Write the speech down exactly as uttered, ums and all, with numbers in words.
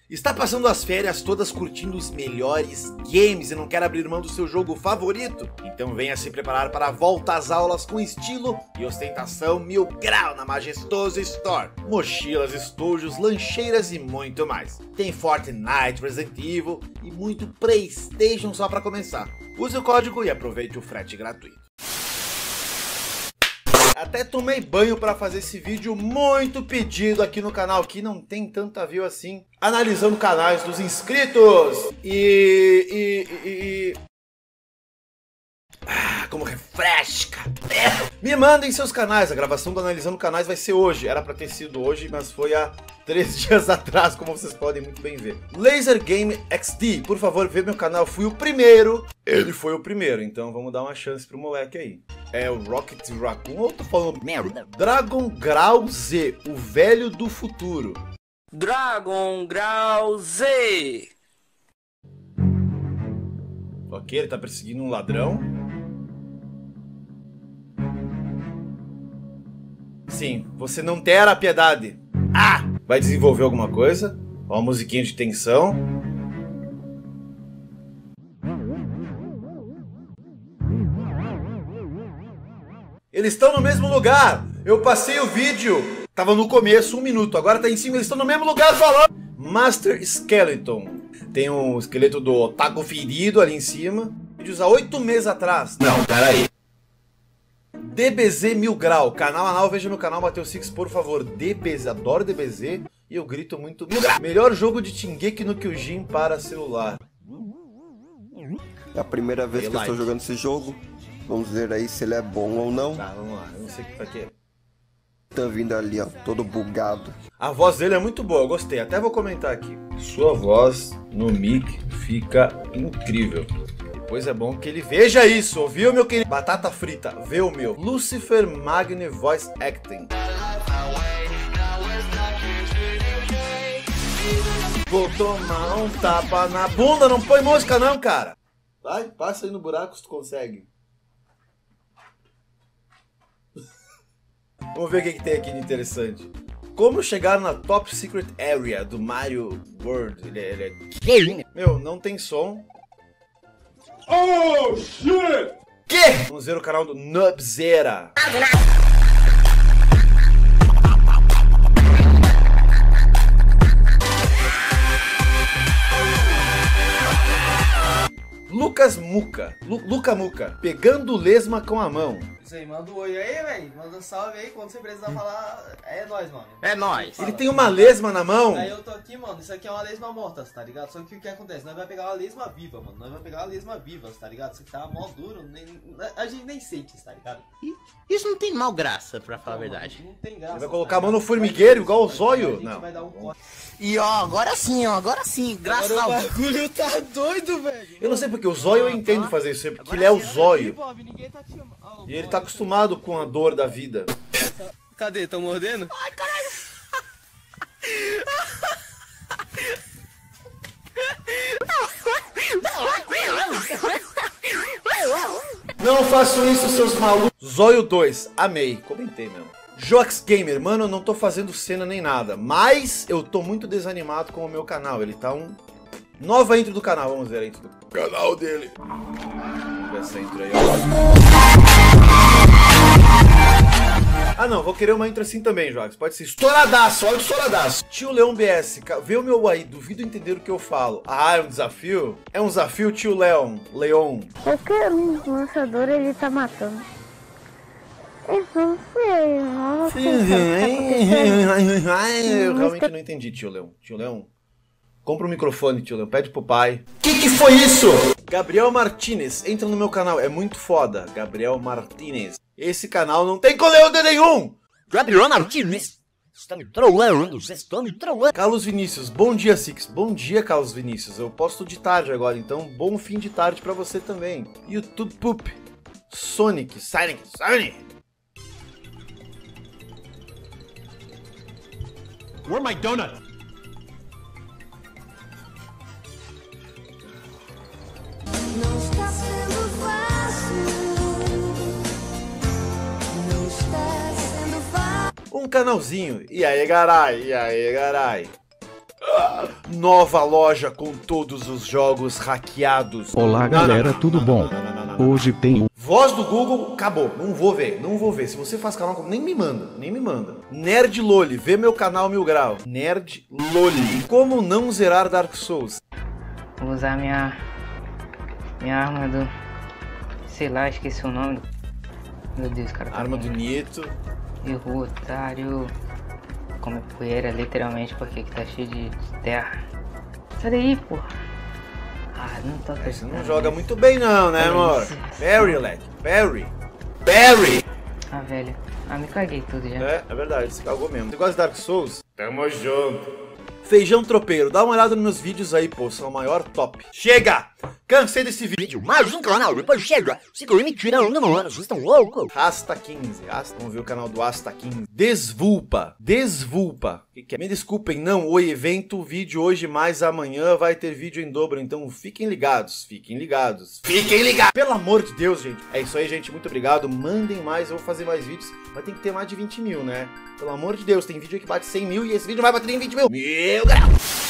Está passando as férias todas curtindo os melhores games e não quer abrir mão do seu jogo favorito? Então venha se preparar para a volta às aulas com estilo e ostentação mil grau na Majestoso Store. Mochilas, estojos, lancheiras e muito mais. Tem Fortnite, Resident Evil e muito PlayStation só para começar. Use o código e aproveite o frete gratuito. Até tomei banho para fazer esse vídeo muito pedido aqui no canal, que não tem tanta view assim, analisando canais dos inscritos. E... e, e, e... Ah, como refresca. Me mandem seus canais, a gravação do Analisando Canais vai ser hoje. Era para ter sido hoje, mas foi há três dias atrás, como vocês podem muito bem ver. Laser Game X D, por favor, vê meu canal, fui o primeiro. Ele foi o primeiro, então vamos dar uma chance pro moleque aí. É o Rocket Raccoon, ou eu tô falando merda? Dragon Grau Z, o velho do futuro. Dragon Grau Z. Ok, ele tá perseguindo um ladrão. Sim, você não terá piedade. Ah! Vai desenvolver alguma coisa. Ó, uma musiquinha de tensão. Eles estão no mesmo lugar. Eu passei o vídeo. Tava no começo, um minuto. Agora tá em cima. Eles estão no mesmo lugar falando. Master Skeleton. Tem um esqueleto do Otaku ferido ali em cima. Vídeos há oito meses atrás. Não, peraí. D B Z Mil Grau. Canal anal, veja meu canal, Matheus Six, por favor. D B Z, adoro D B Z. E eu grito muito Mil Grau. Melhor jogo de Shingeki no Kyojin para celular. É a primeira vez que eu estou jogando esse jogo. Vamos ver aí se ele é bom ou não. Tá, vamos lá. Eu não sei o que tá aqui. Tá vindo ali, ó, todo bugado. A voz dele é muito boa, eu gostei. Até vou comentar aqui. Sua voz no mic fica incrível. Depois é bom que ele veja isso, ouviu, meu querido? Batata frita, vê o meu. Lucifer Magni Voice Acting. Vou tomar um tapa na bunda, não põe mosca não, cara. Vai, passa aí no buraco se tu consegue. Vamos ver o que, que tem aqui de interessante. Como chegar na Top Secret Area do Mario World. Ele é... Ele é... Meu, não tem som. Oh, shit! Que? Vamos ver o canal do Nubzera. Lucas Muca. Lu Luca Muca. Pegando lesma com a mão. Isso aí, manda um oi aí, velho. Manda um salve aí. Quando você precisar falar, é nóis, mano. É nóis. Ele tem uma lesma na mão. Aí eu tô aqui, mano. Isso aqui é uma lesma morta, tá ligado? Só que o que acontece? Nós vai pegar uma lesma viva, mano. Nós vai pegar uma lesma viva, tá ligado? Isso aqui tá mó duro. Nem, a gente nem sente, tá ligado? Isso não tem mal graça, pra falar Não, a verdade. Mano, não tem graça. Ele vai colocar a mão no formigueiro, igual o zóio? Não. Vai dar um... E ó, agora sim, ó. Agora sim. Graças Agora ao... o bagulho tá doido, velho. Eu não sei porque o zóio eu entendo fazer isso, porque ele é o zóio. E ele tá acostumado com a dor da vida. Cadê? Tão mordendo? Ai, caralho. Não faço isso, seus malucos. Zóio dois, amei. Comentei mesmo. Jox Gamer, mano, eu não tô fazendo cena nem nada, mas eu tô muito desanimado com o meu canal. Ele tá um... Nova intro do canal, vamos ver a intro do canal dele. Vamos ver essa intro aí, ó. Ah não, vou querer uma intro assim também, Jox. Pode ser estouradaço, olha o estouradaço. Tio Leão B S, vê o meu aí, duvido entender o que eu falo. Ah, é um desafio? É um desafio, tio Leão, Leon. Qualquer um lançador ele tá matando. Eu não sei, não sei. Eu realmente não entendi, tio Leão. Tio Leão, compra um microfone, tio Leão, pede pro pai. Que que foi isso? Gabriel Martinez, entra no meu canal, é muito foda. Gabriel Martinez. Esse canal não tem conteúdo nenhum. Gabriel Martinez. Está me trollando, você está me trollando. Carlos Vinícius, bom dia, Six. Bom dia, Carlos Vinícius. Eu posto de tarde agora, então bom fim de tarde pra você também. YouTube Poop. Sonic, Sonic, Sonic. Where my donut? Não está sendo fácil. Não está sendo fácil. Um canalzinho. E aí, garai? E aí, garai? Nova loja com todos os jogos hackeados. Olá Não, não, galera, não, tudo não, bom? não, não, não, não, não. Hoje tem Voz do Google, acabou. Não vou ver, não vou ver. Se você faz canal, nem me manda, nem me manda. Nerd Loli, vê meu canal Mil Grau. Nerd Loli. Como não zerar Dark Souls? Vou usar minha minha arma do, sei lá, esqueci o nome. Meu Deus, cara. Arma do Nito. Errou, otário. Come poeira, literalmente, porque aqui tá cheio de terra. Sai daí, porra. Ah, não tô Você acreditando. não joga muito bem não, né, Olha amor? isso. Barry, leque. Barry. Barry. Ah, velho. Ah, me caguei tudo já. É, é verdade, você cagou mesmo. Você gosta de Dark Souls? Tamo junto. Feijão Tropeiro, dá uma olhada nos meus vídeos aí, pô, são o maior top. Chega! Cansei desse vídeo. Mais um canal, depois chega. Segura me tirando, mano. Vocês estão loucos? Asta quinze, Asta, vamos ver o canal do Asta quinze. Desvulpa, Desvulpa. O que, que é? Me desculpem, não, o evento, vídeo hoje mais amanhã vai ter vídeo em dobro, então fiquem ligados, fiquem ligados. Fiquem ligados! Pelo amor de Deus, gente. É isso aí, gente, muito obrigado. Mandem mais, eu vou fazer mais vídeos, mas tem que ter mais de vinte mil, né? Pelo amor de Deus, tem vídeo que bate cem mil e esse vídeo vai bater em vinte mil. Meu grau!